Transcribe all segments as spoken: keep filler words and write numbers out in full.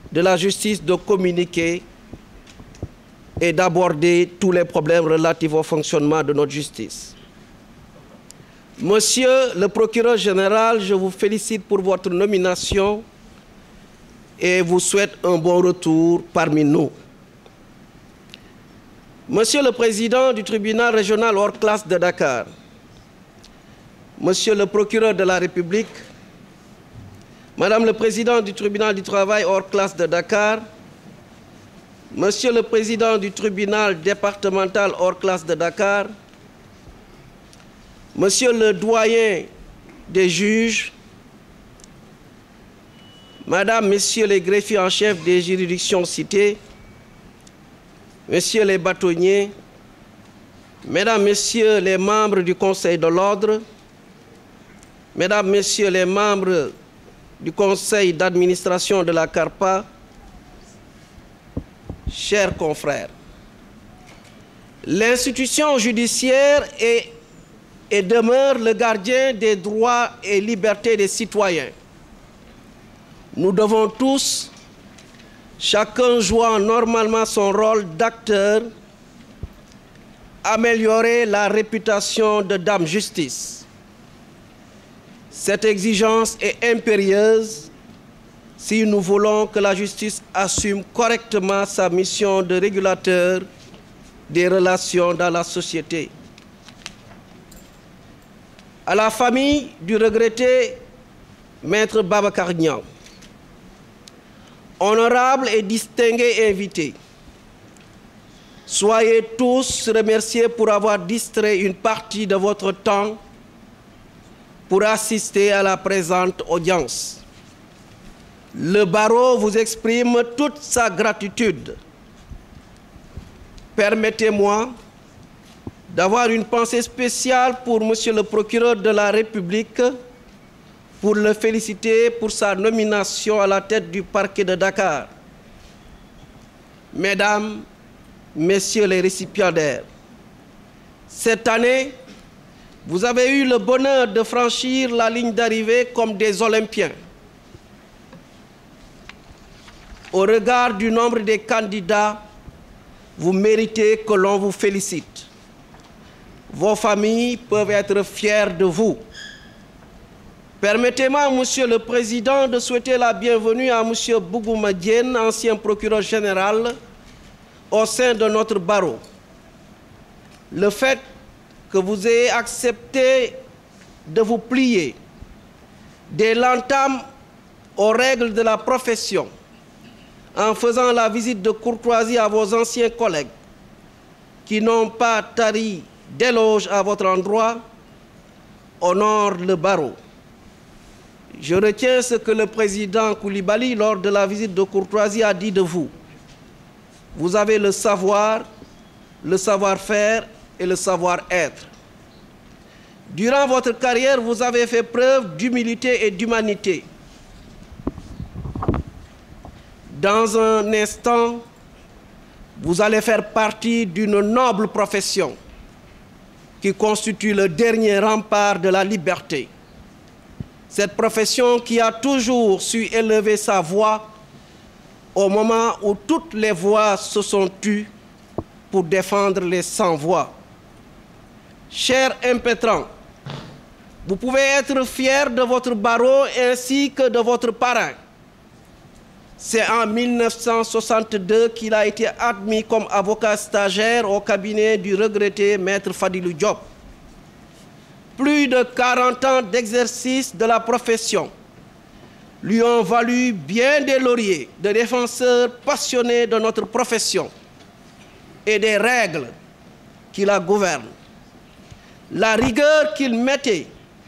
de la justice de communiquer et d'aborder tous les problèmes relatifs au fonctionnement de notre justice. Monsieur le procureur général, je vous félicite pour votre nomination et vous souhaite un bon retour parmi nous. Monsieur le président du tribunal régional hors classe de Dakar, Monsieur le procureur de la République, Madame le président du tribunal du travail hors classe de Dakar, Monsieur le président du tribunal départemental hors classe de Dakar, Monsieur le doyen des juges, Madame, Messieurs les greffiers en chef des juridictions citées, Messieurs les bâtonniers, Mesdames, Messieurs les membres du Conseil de l'Ordre, Mesdames, Messieurs les membres du Conseil d'administration de la CARPA, chers confrères, l'institution judiciaire est et demeure le gardien des droits et libertés des citoyens. Nous devons tous, chacun jouant normalement son rôle d'acteur, améliorer la réputation de Dame Justice. Cette exigence est impérieuse si nous voulons que la justice assume correctement sa mission de régulateur des relations dans la société. À la famille du regretté Maître Babacar Niang, honorables et distingués invités, soyez tous remerciés pour avoir distrait une partie de votre temps pour assister à la présente audience. Le barreau vous exprime toute sa gratitude. Permettez-moi d'avoir une pensée spéciale pour Monsieur le procureur de la République, pour le féliciter pour sa nomination à la tête du parquet de Dakar. Mesdames, Messieurs les récipiendaires, cette année, vous avez eu le bonheur de franchir la ligne d'arrivée comme des Olympiens. Au regard du nombre des candidats, vous méritez que l'on vous félicite. Vos familles peuvent être fières de vous. Permettez-moi, Monsieur le Président, de souhaiter la bienvenue à Monsieur Bougouma Diène, ancien procureur général, au sein de notre barreau. Le fait que vous ayez accepté de vous plier dès l'entame aux règles de la profession, en faisant la visite de courtoisie à vos anciens collègues qui n'ont pas tari d'éloges à votre endroit, honore le barreau. Je retiens ce que le président Koulibaly, lors de la visite de courtoisie, a dit de vous. Vous avez le savoir, le savoir-faire et le savoir-être. Durant votre carrière, vous avez fait preuve d'humilité et d'humanité. Dans un instant, vous allez faire partie d'une noble profession qui constitue le dernier rempart de la liberté. Cette profession qui a toujours su élever sa voix au moment où toutes les voix se sont tues pour défendre les sans-voix. Chers impétrants, vous pouvez être fiers de votre barreau ainsi que de votre parrain. C'est en mille neuf cent soixante-deux qu'il a été admis comme avocat stagiaire au cabinet du regretté Maître Fadilou Diop. Plus de quarante ans d'exercice de la profession lui ont valu bien des lauriers de défenseurs passionnés de notre profession et des règles qui la gouvernent. La rigueur qu'il mettait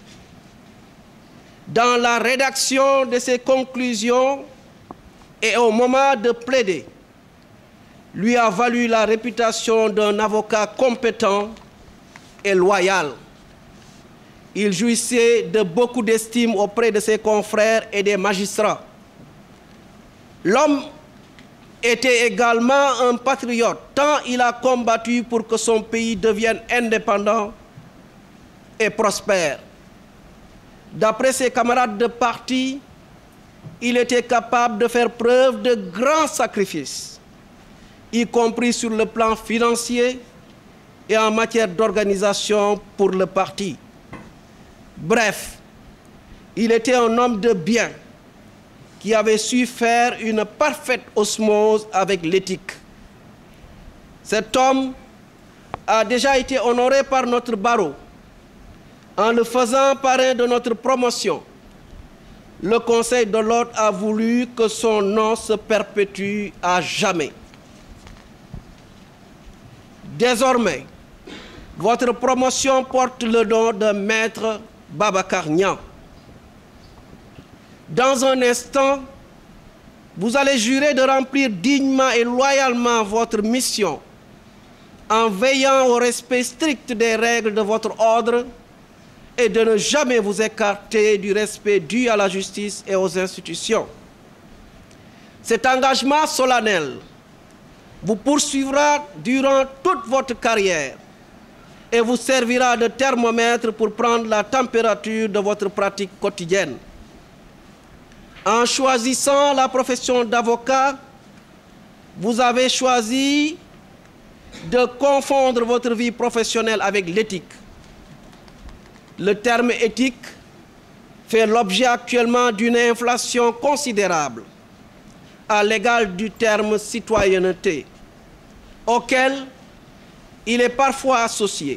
dans la rédaction de ses conclusions et au moment de plaider lui a valu la réputation d'un avocat compétent et loyal. Il jouissait de beaucoup d'estime auprès de ses confrères et des magistrats. L'homme était également un patriote, tant il a combattu pour que son pays devienne indépendant et prospère. D'après ses camarades de parti, il était capable de faire preuve de grands sacrifices, y compris sur le plan financier et en matière d'organisation pour le parti. Bref, il était un homme de bien qui avait su faire une parfaite osmose avec l'éthique. Cet homme a déjà été honoré par notre barreau en le faisant parrain de notre promotion. Le Conseil de l'Ordre a voulu que son nom se perpétue à jamais. Désormais, votre promotion porte le nom de Maître Babacar Niang. Dans un instant, vous allez jurer de remplir dignement et loyalement votre mission en veillant au respect strict des règles de votre ordre et de ne jamais vous écarter du respect dû à la justice et aux institutions. Cet engagement solennel vous poursuivra durant toute votre carrière et vous servira de thermomètre pour prendre la température de votre pratique quotidienne. En choisissant la profession d'avocat, vous avez choisi de confondre votre vie professionnelle avec l'éthique. Le terme éthique fait l'objet actuellement d'une inflation considérable à l'égal du terme citoyenneté, auquel il est parfois associé.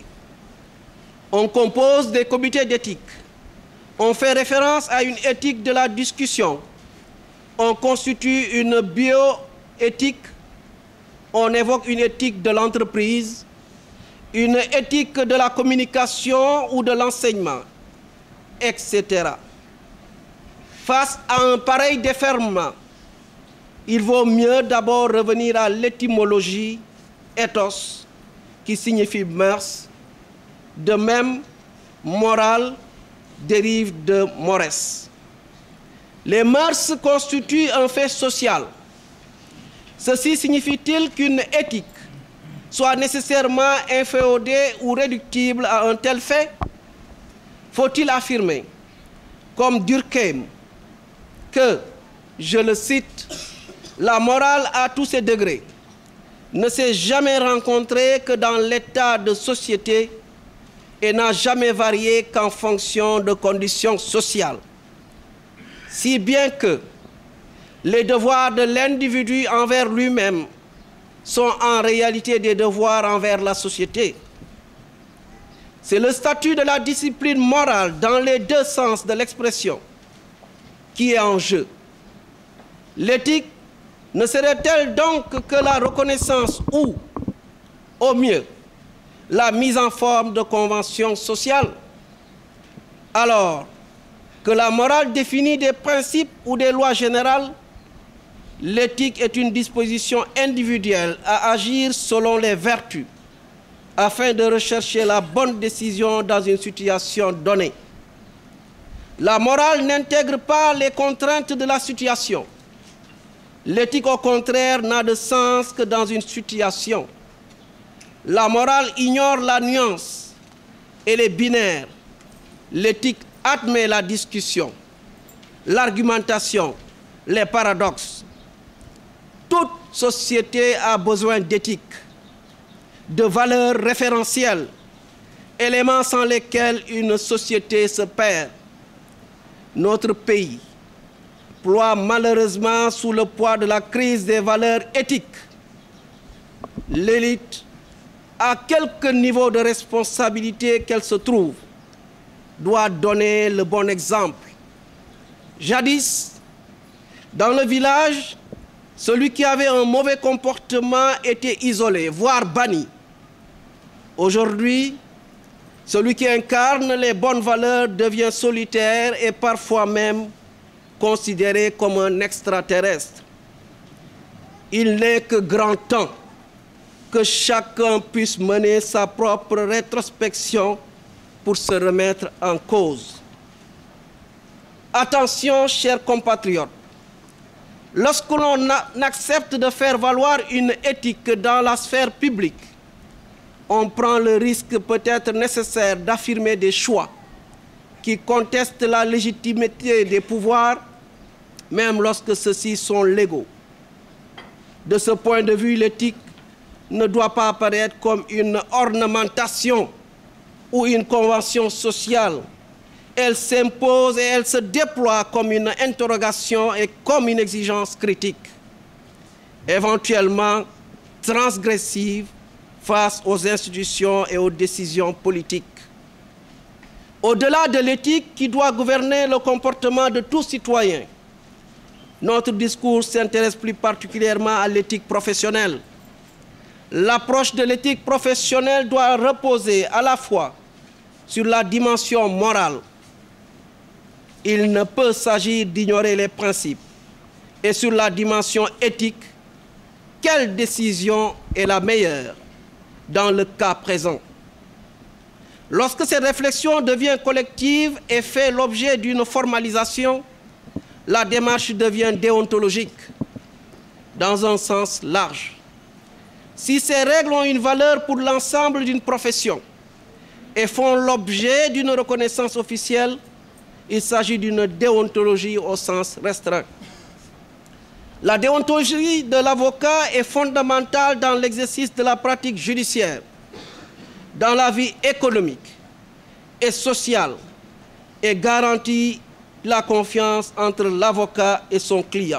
On compose des comités d'éthique. On fait référence à une éthique de la discussion. On constitue une bioéthique. On évoque une éthique de l'entreprise, une éthique de la communication ou de l'enseignement, et cetera. Face à un pareil déferlement, il vaut mieux d'abord revenir à l'étymologie ethos, qui signifie mœurs. De même, morale dérive de mores. Les mœurs constituent un fait social. Ceci signifie-t-il qu'une éthique soit nécessairement inféodée ou réductible à un tel fait? Faut-il affirmer, comme Durkheim, que, je le cite, la morale à tous ses degrés ne s'est jamais rencontrée que dans l'état de société et n'a jamais varié qu'en fonction de conditions sociales. Si bien que les devoirs de l'individu envers lui-même sont en réalité des devoirs envers la société. C'est le statut de la discipline morale dans les deux sens de l'expression qui est en jeu. L'éthique ne serait-elle donc que la reconnaissance ou, au mieux, la mise en forme de conventions sociales? Alors que la morale définit des principes ou des lois générales, l'éthique est une disposition individuelle à agir selon les vertus afin de rechercher la bonne décision dans une situation donnée. La morale n'intègre pas les contraintes de la situation. L'éthique, au contraire, n'a de sens que dans une situation. La morale ignore la nuance et les binaires. L'éthique admet la discussion, l'argumentation, les paradoxes. Toute société a besoin d'éthique, de valeurs référentielles, éléments sans lesquels une société se perd. Notre pays ploie malheureusement sous le poids de la crise des valeurs éthiques. L'élite, à quelque niveau de responsabilité qu'elle se trouve, doit donner le bon exemple. Jadis, dans le village, celui qui avait un mauvais comportement était isolé, voire banni. Aujourd'hui, celui qui incarne les bonnes valeurs devient solitaire et parfois même considéré comme un extraterrestre. Il n'est que grand temps que chacun puisse mener sa propre rétrospection pour se remettre en cause. Attention, chers compatriotes, lorsque l'on accepte de faire valoir une éthique dans la sphère publique, on prend le risque peut-être nécessaire d'affirmer des choix qui contestent la légitimité des pouvoirs même lorsque ceux-ci sont légaux. De ce point de vue, l'éthique ne doit pas apparaître comme une ornementation ou une convention sociale. Elle s'impose et elle se déploie comme une interrogation et comme une exigence critique, éventuellement transgressive face aux institutions et aux décisions politiques. Au-delà de l'éthique qui doit gouverner le comportement de tout citoyen, notre discours s'intéresse plus particulièrement à l'éthique professionnelle. L'approche de l'éthique professionnelle doit reposer à la fois sur la dimension morale. Il ne peut s'agir d'ignorer les principes. Et sur la dimension éthique, quelle décision est la meilleure dans le cas présent? Lorsque cette réflexion devient collective et fait l'objet d'une formalisation, la démarche devient déontologique, dans un sens large. Si ces règles ont une valeur pour l'ensemble d'une profession et font l'objet d'une reconnaissance officielle, il s'agit d'une déontologie au sens restreint. La déontologie de l'avocat est fondamentale dans l'exercice de la pratique judiciaire, dans la vie économique et sociale, et garantit la confiance entre l'avocat et son client.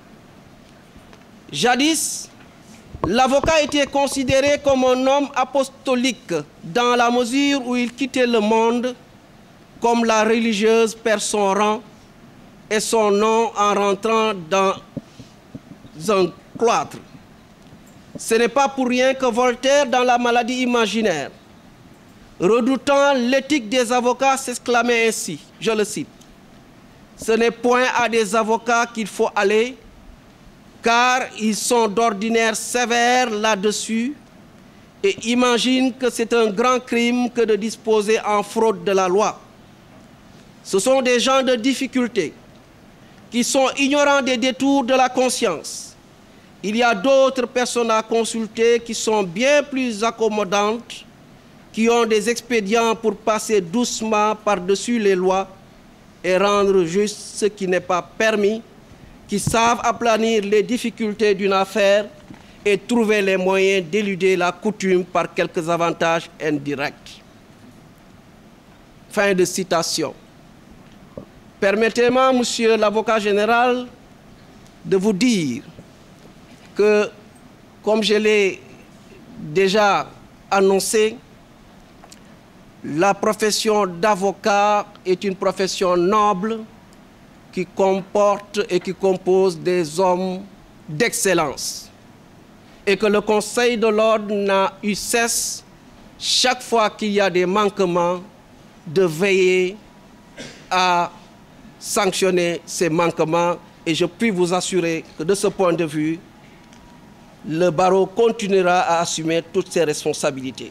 Jadis, l'avocat était considéré comme un homme apostolique dans la mesure où il quittait le monde comme la religieuse perd son rang et son nom en rentrant dans un cloître. Ce n'est pas pour rien que Voltaire, dans La maladie imaginaire, redoutant l'éthique des avocats, s'exclamait ainsi, je le cite: « Ce n'est point à des avocats qu'il faut aller, car ils sont d'ordinaire sévères là-dessus et imaginent que c'est un grand crime que de disposer en fraude de la loi. Ce sont des gens de difficulté qui sont ignorants des détours de la conscience. Il y a d'autres personnes à consulter qui sont bien plus accommodantes, qui ont des expédients pour passer doucement par-dessus les lois et rendre juste ce qui n'est pas permis, qui savent aplanir les difficultés d'une affaire et trouver les moyens d'éluder la coutume par quelques avantages indirects. » Fin de citation. Permettez-moi, monsieur l'avocat général, de vous dire que, comme je l'ai déjà annoncé, la profession d'avocat est une profession noble qui comporte et qui compose des hommes d'excellence. Et que le Conseil de l'ordre n'a eu cesse, chaque fois qu'il y a des manquements, de veiller à sanctionner ces manquements. Et je puis vous assurer que de ce point de vue, le barreau continuera à assumer toutes ses responsabilités.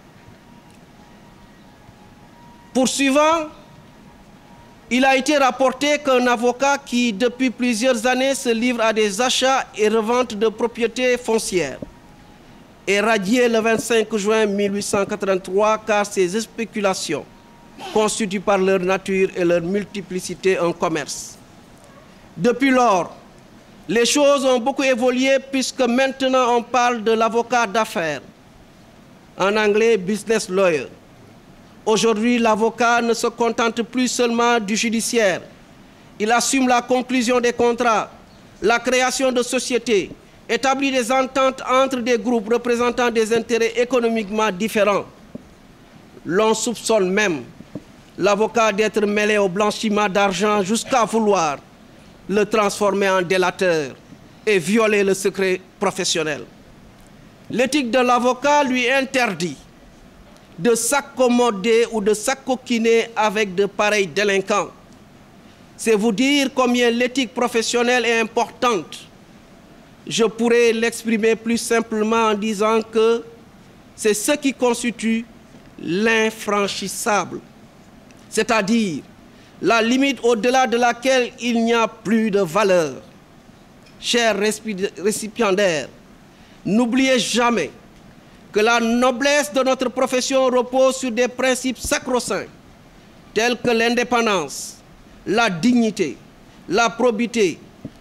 Poursuivant, il a été rapporté qu'un avocat qui, depuis plusieurs années, se livre à des achats et reventes de propriétés foncières est radié le vingt-cinq juin mille huit cent quatre-vingt-trois car ces spéculations constituent par leur nature et leur multiplicité un commerce. Depuis lors, les choses ont beaucoup évolué puisque maintenant on parle de l'avocat d'affaires, en anglais business lawyer. Aujourd'hui, l'avocat ne se contente plus seulement du judiciaire. Il assume la conclusion des contrats, la création de sociétés, établit des ententes entre des groupes représentant des intérêts économiquement différents. L'on soupçonne même l'avocat d'être mêlé au blanchiment d'argent jusqu'à vouloir le transformer en délateur et violer le secret professionnel. L'éthique de l'avocat lui interdit de s'accommoder ou de s'acoquiner avec de pareils délinquants. C'est vous dire combien l'éthique professionnelle est importante. Je pourrais l'exprimer plus simplement en disant que c'est ce qui constitue l'infranchissable, c'est-à-dire la limite au-delà de laquelle il n'y a plus de valeur. Chers récipiendaires, n'oubliez jamais que la noblesse de notre profession repose sur des principes sacro-saints tels que l'indépendance, la dignité, la probité,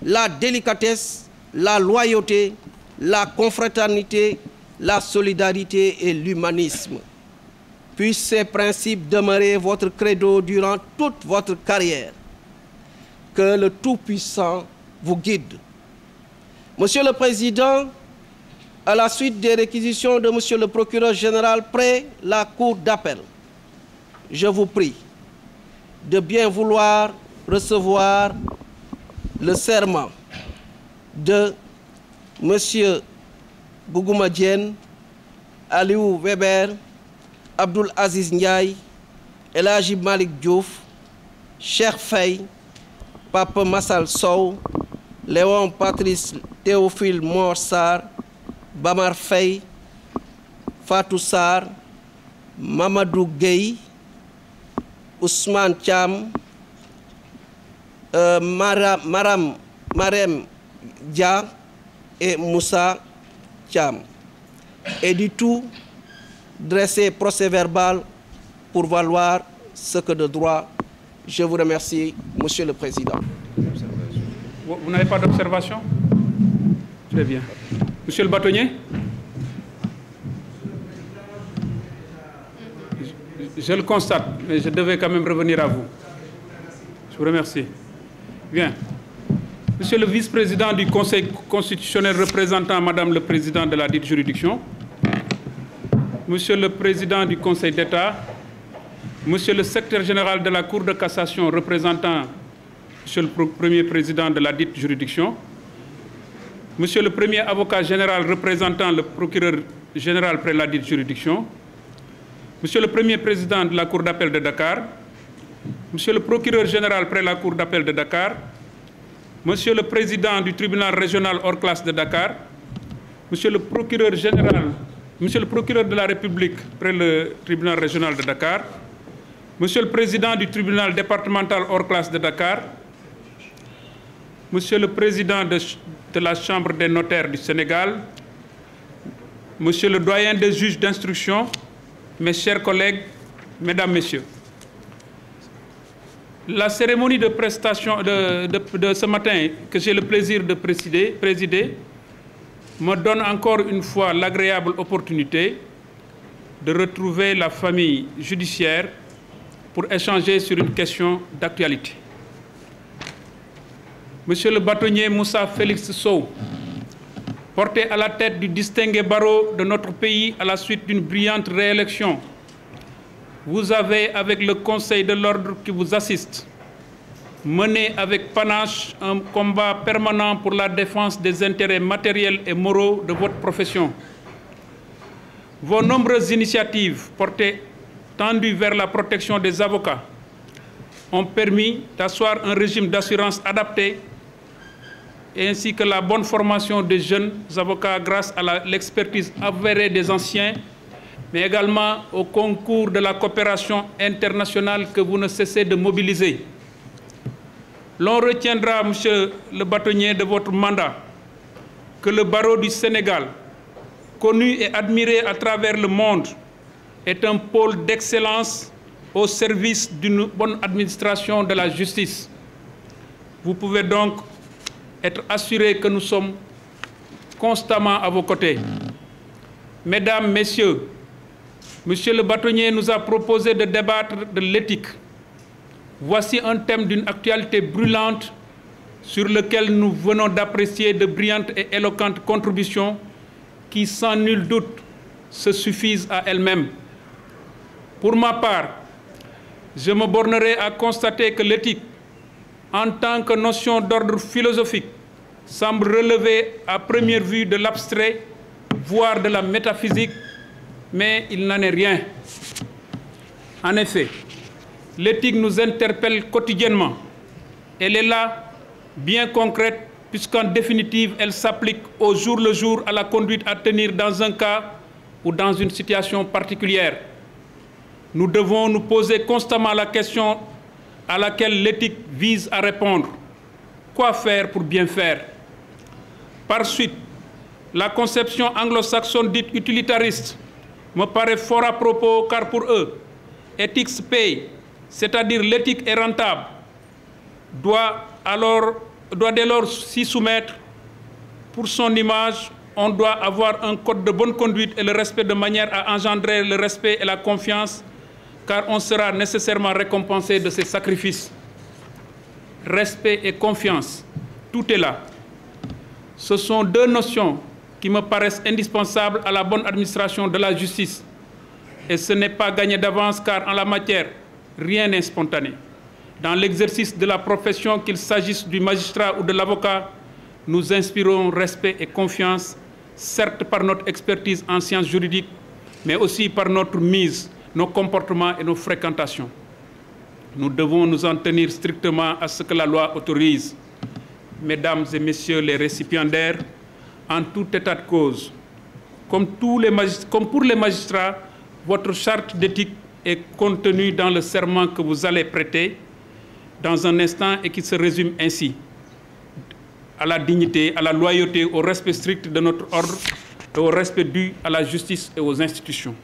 la délicatesse, la loyauté, la confraternité, la solidarité et l'humanisme. Puissent ces principes demeurer votre credo durant toute votre carrière. Que le Tout-Puissant vous guide. Monsieur le Président, à la suite des réquisitions de Monsieur le Procureur général près la Cour d'appel, je vous prie de bien vouloir recevoir le serment de Monsieur Gougouma Diène, Aliou Weber, Abdoul Aziz Ndiaye, El Hadji Malick Diouf, Cheikh Faye, Papa Massal Sow, Léon Patrice Théophile Mor Sarr, Bamar Faye, Fatou Sarr, Mamadou Gueye, Ousmane Thiam, euh, Maram, Maram, Marem Dia et Moussa Thiam. Et du tout, dresser procès verbal pour valoir ce que de droit. Je vous remercie, Monsieur le Président. Vous n'avez pas d'observation? Très bien. Monsieur le bâtonnier? je, je le constate, mais je devais quand même revenir à vous. Je vous remercie. Bien. Monsieur le vice-président du Conseil constitutionnel représentant Madame le Président de la dite juridiction, Monsieur le Président du Conseil d'État, Monsieur le Secrétaire général de la Cour de cassation représentant Monsieur le Premier Président de la dite juridiction, Monsieur le Premier Avocat général représentant le Procureur général près la dite juridiction, Monsieur le Premier Président de la Cour d'appel de Dakar, Monsieur le Procureur général près la Cour d'appel de Dakar, Monsieur le Président du Tribunal régional hors classe de Dakar, Monsieur le Procureur général, Monsieur le Procureur de la République près le Tribunal régional de Dakar, Monsieur le Président du Tribunal départemental hors classe de Dakar, Monsieur le Président de, de la Chambre des notaires du Sénégal, Monsieur le doyen des juges d'instruction, mes chers collègues, Mesdames, Messieurs. La cérémonie de prestation de, de, de ce matin, que j'ai le plaisir de présider, présider, me donne encore une fois l'agréable opportunité de retrouver la famille judiciaire pour échanger sur une question d'actualité. Monsieur le bâtonnier Moussa Félix Sow, porté à la tête du distingué barreau de notre pays à la suite d'une brillante réélection, vous avez, avec le Conseil de l'ordre qui vous assiste, mené avec panache un combat permanent pour la défense des intérêts matériels et moraux de votre profession. Vos nombreuses initiatives portées tendues vers la protection des avocats ont permis d'asseoir un régime d'assurance adapté ainsi que la bonne formation des jeunes avocats grâce à l'expertise avérée des anciens, mais également au concours de la coopération internationale que vous ne cessez de mobiliser. L'on retiendra, Monsieur le bâtonnier, de votre mandat que le barreau du Sénégal, connu et admiré à travers le monde, est un pôle d'excellence au service d'une bonne administration de la justice. Vous pouvez donc être assurés que nous sommes constamment à vos côtés. Mesdames, Messieurs, Monsieur le bâtonnier nous a proposé de débattre de l'éthique. Voici un thème d'une actualité brûlante sur lequel nous venons d'apprécier de brillantes et éloquentes contributions qui, sans nul doute, se suffisent à elles-mêmes. Pour ma part, je me bornerai à constater que l'éthique, en tant que notion d'ordre philosophique, semble relever à première vue de l'abstrait, voire de la métaphysique, mais il n'en est rien. En effet, l'éthique nous interpelle quotidiennement. Elle est là, bien concrète, puisqu'en définitive, elle s'applique au jour le jour à la conduite à tenir dans un cas ou dans une situation particulière. Nous devons nous poser constamment la question à laquelle l'éthique vise à répondre. Quoi faire pour bien faire? Par suite, la conception anglo-saxonne dite utilitariste me paraît fort à propos, car pour eux, ethics pay, c'est-à-dire l'éthique est rentable, doit alors doit dès lors s'y soumettre. Pour son image, on doit avoir un code de bonne conduite et le respect de manière à engendrer le respect et la confiance, car on sera nécessairement récompensé de ses sacrifices. Respect et confiance, tout est là. Ce sont deux notions qui me paraissent indispensables à la bonne administration de la justice. Et ce n'est pas gagné d'avance, car en la matière, rien n'est spontané. Dans l'exercice de la profession, qu'il s'agisse du magistrat ou de l'avocat, nous inspirons respect et confiance, certes par notre expertise en sciences juridiques, mais aussi par notre mise, nos comportements et nos fréquentations. Nous devons nous en tenir strictement à ce que la loi autorise. Mesdames et messieurs les récipiendaires, en tout état de cause, comme, tous les comme pour les magistrats, votre charte d'éthique est contenue dans le serment que vous allez prêter dans un instant et qui se résume ainsi: à la dignité, à la loyauté, au respect strict de notre ordre et au respect dû à la justice et aux institutions.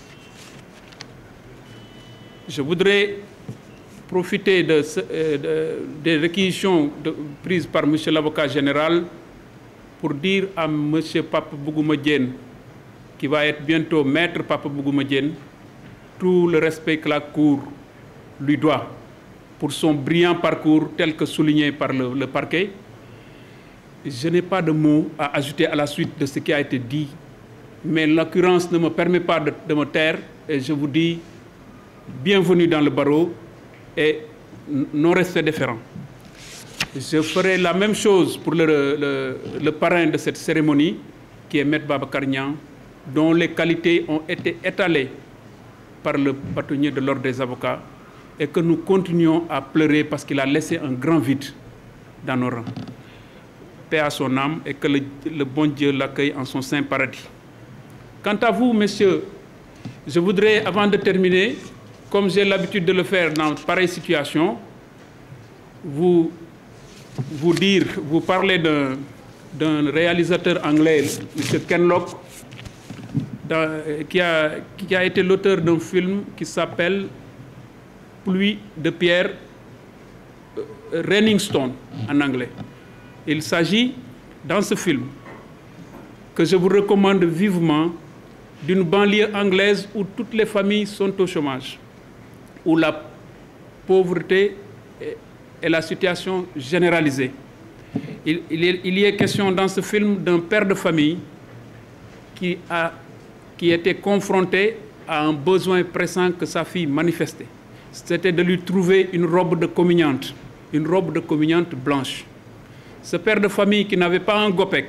Je voudrais profiter de ce, euh, de, des réquisitions de, prises par M. l'avocat général pour dire à M. Papa Bougouma Diène, qui va être bientôt maître Papa Bougouma Diène, tout le respect que la Cour lui doit pour son brillant parcours tel que souligné par le, le parquet. Je n'ai pas de mots à ajouter à la suite de ce qui a été dit, mais l'occurrence ne me permet pas de, de me taire et je vous dis bienvenue dans le barreau et non restez déférents. Je ferai la même chose pour le, le, le parrain de cette cérémonie, qui est Maître Babacar Niang, dont les qualités ont été étalées par le bâtonnier de l'ordre des avocats et que nous continuons à pleurer parce qu'il a laissé un grand vide dans nos rangs. Paix à son âme et que le, le bon Dieu l'accueille en son saint paradis. Quant à vous, messieurs, je voudrais, avant de terminer, comme j'ai l'habitude de le faire dans pareille situation, vous, vous dire, vous parler d'un, d'un réalisateur anglais, M. Ken Loach, dans, qui, a, qui a été l'auteur d'un film qui s'appelle Pluie de pierre, euh, Raining Stone en anglais. Il s'agit, dans ce film, que je vous recommande vivement, d'une banlieue anglaise où toutes les familles sont au chômage, où la pauvreté est la situation généralisée. Il, il, est, il y est question dans ce film d'un père de famille qui, a, qui était confronté à un besoin pressant que sa fille manifestait. C'était de lui trouver une robe de communiante, une robe de communiante blanche. Ce père de famille qui n'avait pas un gopek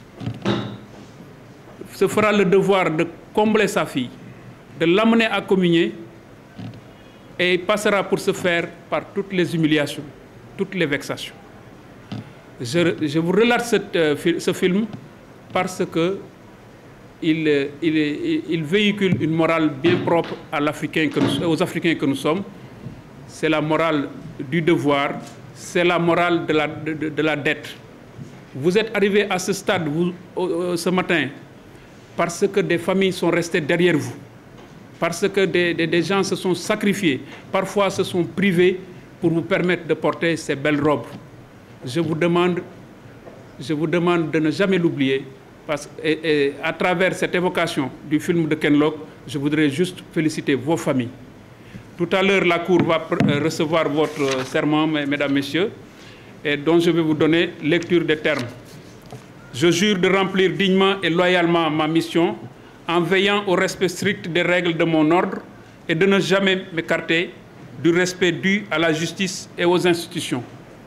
se fera le devoir de combler sa fille, de l'amener à communier, et il passera pour ce faire par toutes les humiliations, toutes les vexations. Je, je vous relate cette, euh, ce film parce que il, il, il véhicule une morale bien propre à l'Africain que nous, aux Africains que nous sommes. C'est la morale du devoir, c'est la morale de la, de, de la dette. Vous êtes arrivés à ce stade vous, euh, ce matin parce que des familles sont restées derrière vous, parce que des, des, des gens se sont sacrifiés, parfois se sont privés pour vous permettre de porter ces belles robes. Je vous demande, je vous demande de ne jamais l'oublier, parce que et, et, à travers cette évocation du film de Ken Loach, je voudrais juste féliciter vos familles. Tout à l'heure, la Cour va recevoir votre serment, mesdames, messieurs, et dont je vais vous donner lecture des termes. Je jure de remplir dignement et loyalement ma mission en veillant au respect strict des règles de mon ordre et de ne jamais m'écarter du respect dû à la justice et aux institutions.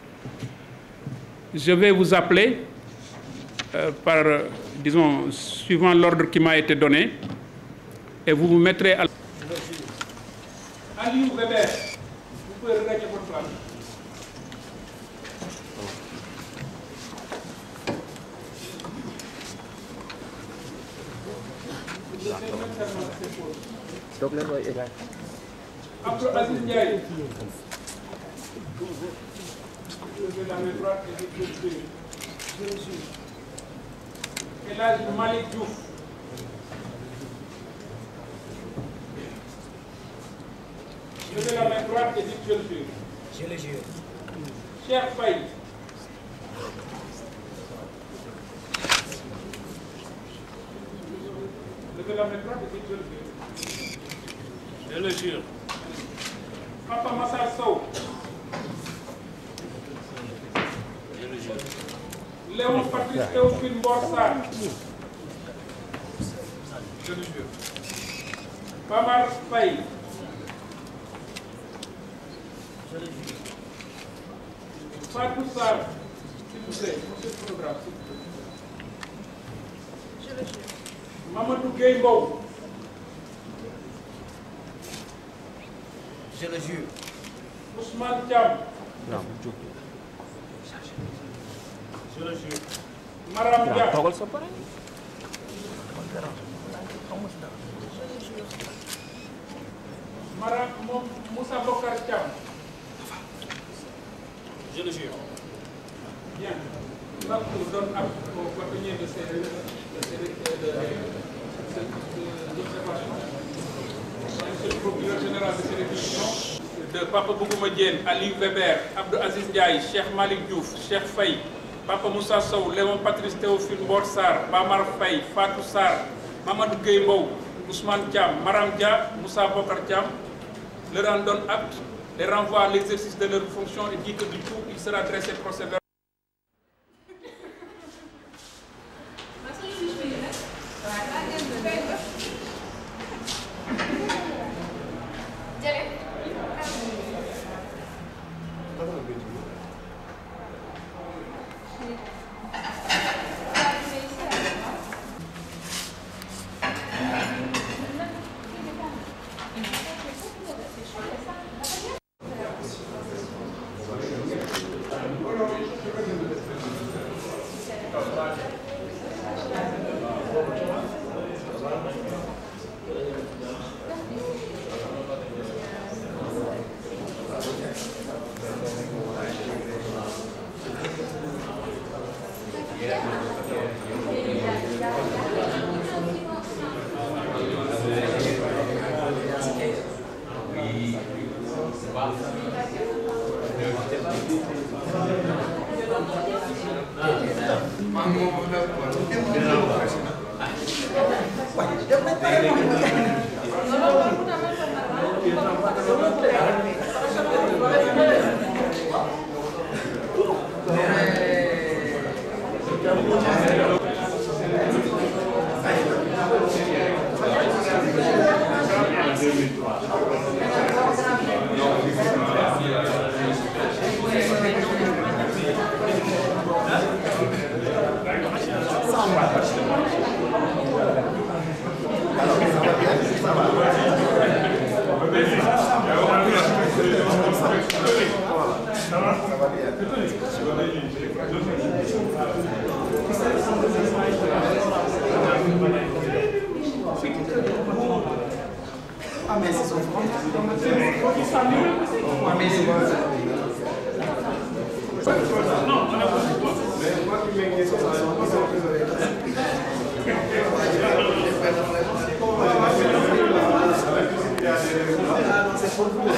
Je vais vous appeler euh, par, euh, disons, suivant l'ordre qui m'a été donné, et vous vous mettrez à... Aliou Weber, vous pouvez regagner votre place. Abdou Aziz Ndiaye. Levez la main droite et dites je suis. Je suis. El Hadj Malick Diouf. Levez la main droite et dites je le jure. Je le jure. Cheikh Faye. Levez la main droite et dites je le jure. Je le jure. Papa Massar Sow. Je le jure. Léon Patrice Théophile Mbor Sarr. Je le jure. Bamar Faye. Je le jure. Fatou Sarr. S'il vous plaît, monsieur le photographe, s'il vous plaît. Je le jure. Mamadou Gueye Mbow. Je le jure. Ousmane Thiam. Je le jure. Maram Dia. Maram Moussa Bokar Thiam. Je le jure. Bien. Là, on donne au bâtonnier de ces d'observation. Monsieur le procureur général de ces réquisitions, de Papa Bougouma Diène, Ali Weber, Abdou Aziz Ndiaye, Cheikh Malick Diouf, Cheikh Faye, Papa Moussa Sow, Léon Patrice Théophile Mbor Sarr, Bamar Faye, Fatou Sarr, Mamadou Gueye Mbow, Ousmane Thiam, Maram Dia, Moussa Bokar Thiam, leur en donne acte, les renvoie à l'exercice de leurs fonctions et dit que du coup, il sera dressé procès verbal. Ah mais c'est son frère. Ah mais c'est non, on a pas. Mais moi qui m'ai dit ça, c'est pour vous.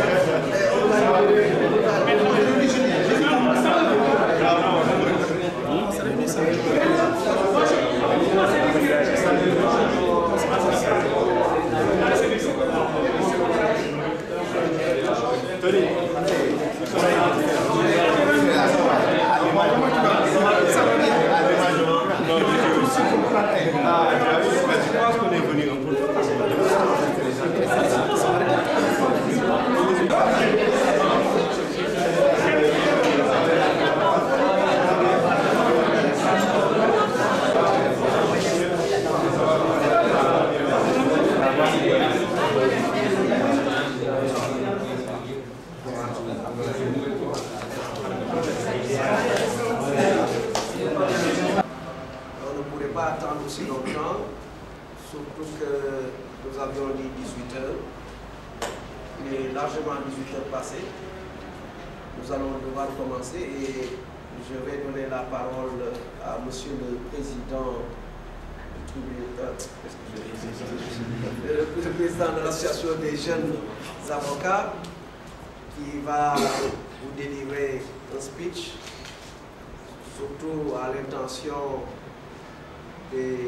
Aussi longtemps, surtout que nous avions dit dix-huit heures, il est largement dix-huit heures passées. Nous allons devoir commencer et je vais donner la parole à Monsieur le Président du le président de l'association des jeunes avocats qui va vous délivrer un speech, surtout à l'intention des